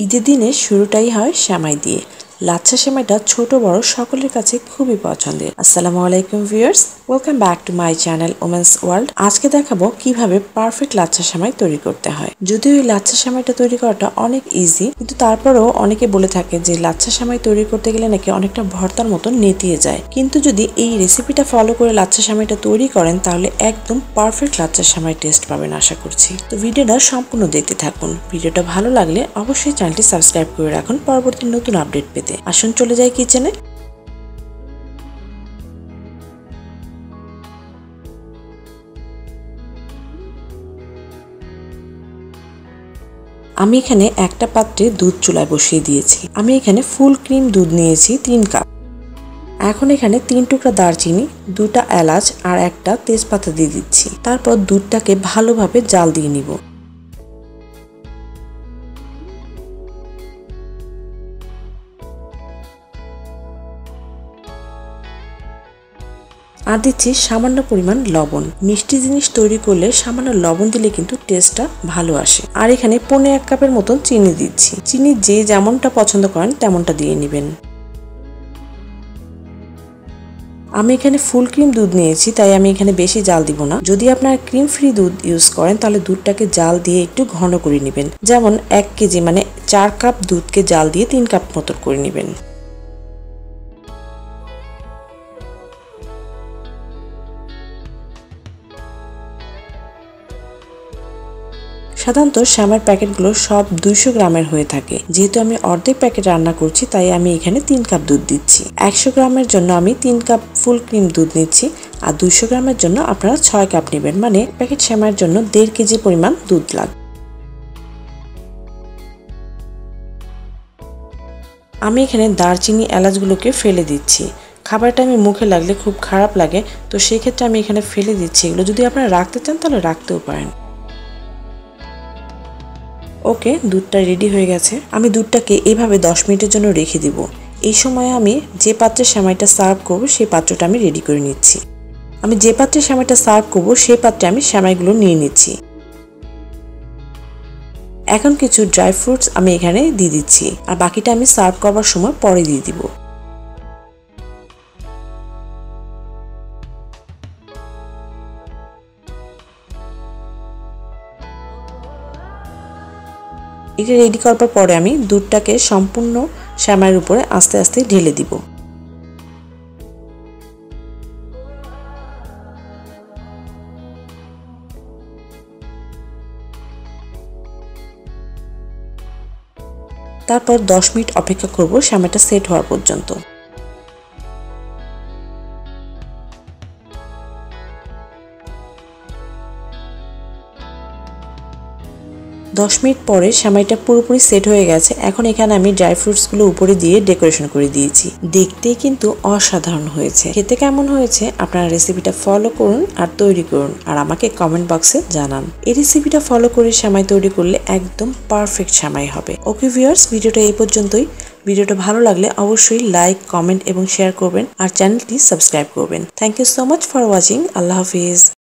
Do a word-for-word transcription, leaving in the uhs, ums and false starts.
ঈদের দিনের শুরুটাই হয় সেমাই দিয়ে। লাচ্ছা সেমাইটা ছোট বড় সকলের কাছে খুবই পছন্দের। আসসালামু আলাইকুম viewers, welcome back to my channel women's world. আজকে দেখাবো কিভাবে পারফেক্ট লাচ্ছা সেমাই তৈরি করতে হয়। যদিও এই লাচ্ছা সেমাইটা তৈরি করাটা অনেক ইজি, কিন্তু তারপরেও অনেকে বলে থাকে যে লাচ্ছা সেমাই তৈরি করতে গেলে নাকি অনেকটা ভর্তার মতো নেতিয়ে যায়। কিন্তু যদি এই রেসিপিটা ফলো করে লাচ্ছা সেমাইটা তৈরি করেন তাহলে একদম পারফেক্ট লাচ্ছা সেমাই টেস্ট পাবেন আশা করছি। তো ভিডিওটা সম্পূর্ণ দেখতে থাকুন। ভিডিওটা ভালো লাগলে অবশ্যই চ্যানেলটি সাবস্ক্রাইব করে রাখুন পরবর্তী নতুন আপডেট পেতে। আসুন চলে যাই কিচেনে। আমি এখানে একটা পাত্রে দুধ চুলায় বসিয়ে দিয়েছি। আমি এখানে ফুল ক্রিম দুধ নিয়েছি তিন কাপ। এখন এখানে তিন টুকরা দারচিনি, দুটা এলাচ আর একটা তেজপাতা দিয়ে দিচ্ছি। তারপর দুধটাকে ভালোভাবে জাল দিয়ে নিব। আর দিচ্ছি সামান্য পরিমাণ লবণ। মিষ্টি জিনিস তৈরি করলে সামান্য লবণ দিলে কিন্তু টেস্টটা ভালো আসে। আর এখানে পৌনে এক কাপের মতন চিনি দিচ্ছি। চিনি যে যেমনটা পছন্দ করেন তেমনটা দিয়ে নেবেন। আমি এখানে ফুল ক্রিম দুধ নিয়েছি, তাই আমি এখানে বেশি জাল দিব না। যদি আপনারা ক্রিম ফ্রি দুধ ইউজ করেন তাহলে দুধটাকে জাল দিয়ে একটু ঘন করে নেবেন। যেমন এক কেজি মানে চার কাপ দুধকে জাল দিয়ে তিন কাপ মতো করে নেবেন। সাধারণত সেমাইয়ের প্যাকেটগুলো সব দুইশো গ্রামের হয়ে থাকে। যেহেতু আমি অর্ধেক প্যাকেট রান্না করছি তাই আমি এখানে তিন কাপ দুধ দিচ্ছি। একশো গ্রামের জন্য আমি তিন কাপ ফুল ক্রিম দুধ নিচ্ছি, আর দুইশো গ্রামের জন্য আপনারা ছয় কাপ নেবেন, মানে প্যাকেট সেমাইয়ের জন্য দেড় কেজি পরিমাণ দুধ লাগবে। আমি এখানে দারচিনি এলাচগুলোকে ফেলে দিচ্ছি। খাবারটা আমি মুখে লাগলে খুব খারাপ লাগে, তো সেই ক্ষেত্রে আমি এখানে ফেলে দিচ্ছি। এগুলো যদি আপনারা রাখতে চান তাহলে রাখতেও পারেন। ওকে, দুধটা রেডি হয়ে গেছে। আমি দুধটাকে এভাবে দশ মিনিটের জন্য রেখে দিব। এই সময় আমি যে পাত্রে সেমাইটা সার্ভ করব সেই পাত্রটা আমি রেডি করে নিচ্ছি। আমি যে পাত্রে সেমাইটা সার্ভ করব সেই পাত্রে আমি সেমাইগুলো নিয়ে নিচ্ছি। এখন কিছু ড্রাই ফ্রুটস আমি এখানে দিয়ে দিচ্ছি, আর বাকিটা আমি সার্ভ করবার সময় পরে দিয়ে দিব। এটা রেডি করার পরে আমি দুধটাকে সম্পূর্ণ সেমাইয়ের উপরে আস্তে আস্তে ঢেলে দিব। তারপর দশ মিনিট অপেক্ষা করব সেমাইটা সেট হওয়ার পর্যন্ত। দশ মিনিট পরে সেমাইটা পুরোপুরি সেট হয়ে গেছে। এখন এখানে আমি ড্রাই ফ্রুটসগুলো উপরে দিয়ে ডেকোরেশন করে দিয়েছি। দেখতেই কিন্তু অসাধারণ হয়েছে। খেতে কেমন হয়েছে আপনারা রেসিপিটা ফলো করুন আর তৈরি করুন, আর আমাকে কমেন্ট বক্সে জানান। এই রেসিপিটা ফলো করে সেমাই তৈরি করলে একদম পারফেক্ট সেমাই হবে। ওকে ভিউয়ার্স, ভিডিওটা এই পর্যন্তই। ভিডিওটা ভালো লাগলে অবশ্যই লাইক, কমেন্ট এবং শেয়ার করবেন, আর চ্যানেলটি সাবস্ক্রাইব করবেন। Thank you so much for watching. আল্লাহ হাফিজ।